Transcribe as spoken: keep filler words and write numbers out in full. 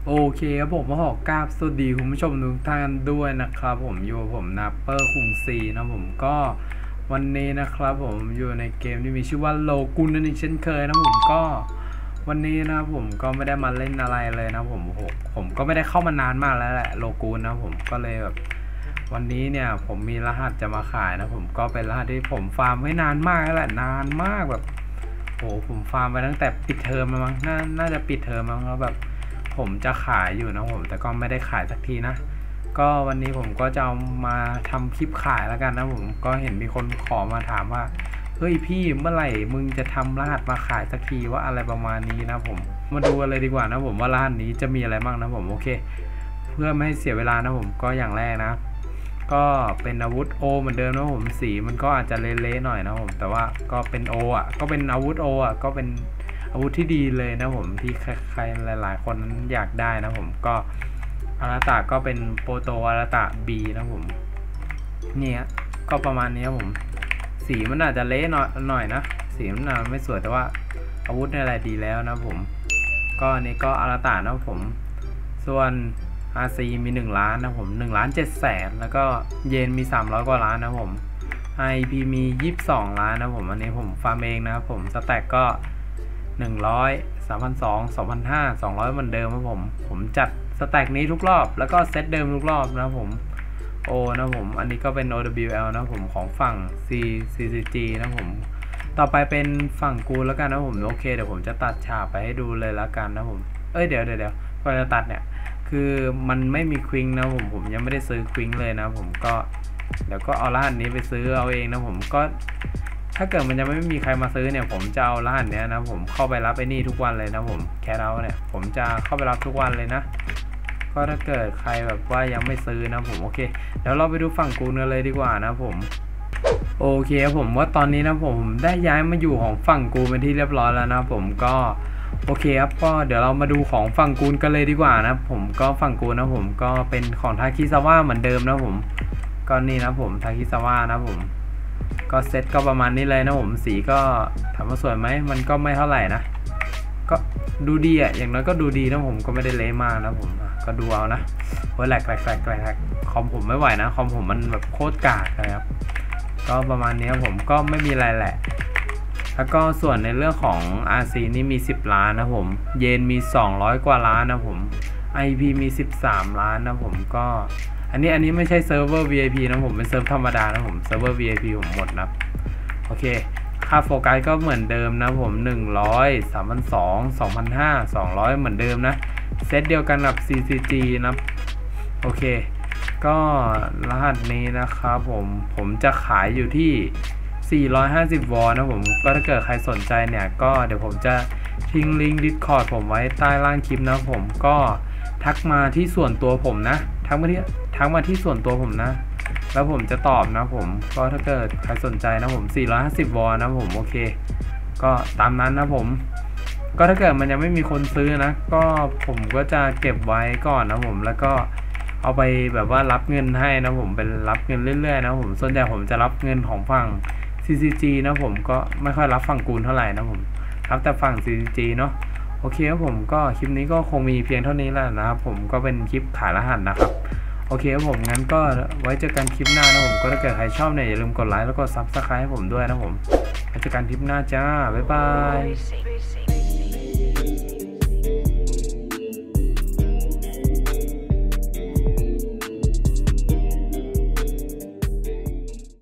โอเคครับผมมาขอกราบสวัสดีคุณผู้ชมทุกท่านด้วยนะครับผมอยู่กับผมนัปเปอร์คุงซีนะผมก็วันนี้นะครับผมอยู่ในเกมที่มีชื่อว่าโลกุนนั่นเองเช่นเคยนะผมก็วันนี้นะผมก็ไม่ได้มาเล่นอะไรเลยนะผมผมผมก็ไม่ได้เข้ามานานมากแล้วแหละโลกุนนะผมก็เลยแบบวันนี้เนี่ยผมมีรหัสจะมาขายนะผมก็เป็นรหัสที่ผมฟาร์มไว้นานมากแล้วแหละนานมากแบบโอ้ผมฟาร์มไปตั้งแต่ปิดเทอมมั้งน่าน่าจะปิดเทอมมั้งแล้วแบบผมจะขายอยู่นะผมแต่ก็ไม่ได้ขายสักทีนะก็วันนี้ผมก็จะเอามาทำคลิปขายแล้วกันนะผมก็เห็นมีคนขอมาถามว่าเฮ้ยพี่เมื่อไหร่มึงจะทำรหัสมาขายสักทีว่าอะไรประมาณนี้นะผมมาดูกันเลยดีกว่านะผมว่ารหัสนี้จะมีอะไรบ้างนะผมโอเคเพื่อไม่ให้เสียเวลานะผมก็อย่างแรกนะก็เป็นอาวุธโอเหมือนเดิมนะผมสีมันก็อาจจะเละๆหน่อยนะผมแต่ว่าก็เป็นโออ่ะก็เป็นอาวุธโออ่ะก็เป็นอาวุธที่ดีเลยนะผมที่ใครๆหลายๆคนนั้นอยากได้นะผมก็อาราตาก็เป็นโปโตอาราตาบีนะผมเนี่ยก็ประมาณนี้ผมสีมันอาจจะเละหน่อยหน่อยนะสีมันไม่สวยแต่ว่าอาวุธอะไรดีแล้วนะผมก็อันนี้ก็อาราตานะผมส่วน อาร์ ซี มีหนึ่งล้านนะผมหนึ่งล้านเจ็ดแสนแล้วก็เยนมีสามร้อยกว่าล้านนะผม ไอ พี มียี่สิบสองล้านนะผมอันนี้ผมฟาร์มเองนะครับผมสแต็กก็หนึ่งร้อย สามพันสองร้อย สองพันห้าร้อย สองร้อยเหมือนเดิมครับผมผมจัดสแต็กนี้ทุกรอบแล้วก็เซตเดิมทุกรอบนะผมโอนะผมอันนี้ก็เป็น โอ ดับเบิลยู แอล นะผมของฝั่ง C ซี ซี จี นะผมต่อไปเป็นฝั่งกูแล้วกันนะผมโอเคเดี๋ยวผมจะตัดฉากไปให้ดูเลยแล้วกันนะผมเอ้ยเดี๋ยวเดี๋ยวเดี๋ยวก่อนจะตัดเนี่ยคือมันไม่มีควิงนะผมผมยังไม่ได้ซื้อควิงเลยนะผมก็เดี๋ยวก็เอารหัสนี้ไปซื้อเอาเองนะผมก็ถ้าเกิดมันจะไม่มีใครมาซื้อเนี่ยผมจะเอารหัสเนี้ยนะผมเข้าไปรับไอ้นี่ทุกวันเลยนะผมแคทเอาเนี่ยผมจะเข้าไปรับทุกวันเลยนะก็ถ้าเกิดใครแบบว่ายังไม่ซื้อนะผมโอเคเดี๋ยวเราไปดูฝั่งกูกันเลยดีกว่านะผมโอเคผมว่าตอนนี้นะผมได้ย้ายมาอยู่ของฝั่งกูเป็นที่เรียบร้อยแล้วนะผมก็โอเคครับก็เดี๋ยวเรามาดูของฝั่งกูกันเลยดีกว่านะผมก็ฝั่งกูนะผมก็เป็นของทาคิซาวะเหมือนเดิมนะผมก็นี่นะผมทาคิซาวะนะผมก็เซตก็ประมาณนี้เลยนะผมสีก็ถามว่าสวยไหมมันก็ไม่เท่าไหร่นะก็ดูดีอ่ะอย่างน้อยก็ดูดีนะผมก็ไม่ได้เละมากนะผมก็ดูเอานะโอ้ยแหลกแหลกแหลกแหลกคอมผมไม่ไหวนะคอมผมมันแบบโคตรกากเลยครับก็ประมาณนี้ผมก็ไม่มีอะไรแหละแล้วก็ส่วนในเรื่องของ อาร์ ซี นี่มีสิบล้านนะผมเยนมีสองร้อยกว่าล้านนะผม ไอ พี มีสิบสามล้านนะผมก็อันนี้อันนี้ไม่ใช่เซิร์ฟเวอร์ วี ไอ พี นะผมเป็นเซิร์ฟธรรมดานะผมเซิร์ฟเวอร์ วี ไอ พี ผมหมดนะโอเคค่าโฟกัสก็เหมือนเดิมนะผมหนึ่งร้อย สามพันสองร้อย สองพันห้าร้อย สองร้อยเหมือนเดิมนะเซตเดียวกันกับ ซี ซี จี นะโอเคก็รหัสนี้นะครับผมผมจะขายอยู่ที่สี่ร้อยห้าสิบวอลนะผมก็ถ้าเกิดใครสนใจเนี่ยก็เดี๋ยวผมจะทิ้งลิงก์ Discord ผมไว้ใต้ล่างคลิปนะผมก็ทักมาที่ส่วนตัวผมนะทักมาที่ทักมาที่ส่วนตัวผมนะแล้วผมจะตอบนะผมก็ถ้าเกิดใครสนใจนะผมสี่ร้อยห้าสิบวอลนะผมโอเคก็ตามนั้นนะผมก็ถ้าเกิดมันยังไม่มีคนซื้อนะก็ผมก็จะเก็บไว้ก่อนนะผมแล้วก็เอาไปแบบว่ารับเงินให้นะผมเป็นรับเงินเรื่อยๆนะผมส่วนใหญ่ผมจะรับเงินของฝั่ง ซี ซี จี นะผมก็ไม่ค่อยรับฝั่งกูนเท่าไหร่นะผมรับแต่ฝั่ง ซี ซี จี เนาะโอเคครับผมก็คลิปนี้ก็คงมีเพียงเท่านี้แล้วนะครับผมก็เป็นคลิปขายรหัสนะครับโอเคครับผมงั้นก็ไว้เจอกันคลิปหน้านะผมก็ถ้าเกิดใครชอบเนี่ยอย่าลืมกดไลค์แล้วก็ซับสไครต์ให้ผมด้วยนะผมไว้เจอกันคลิปหน้าจ้าบ๊ายบาย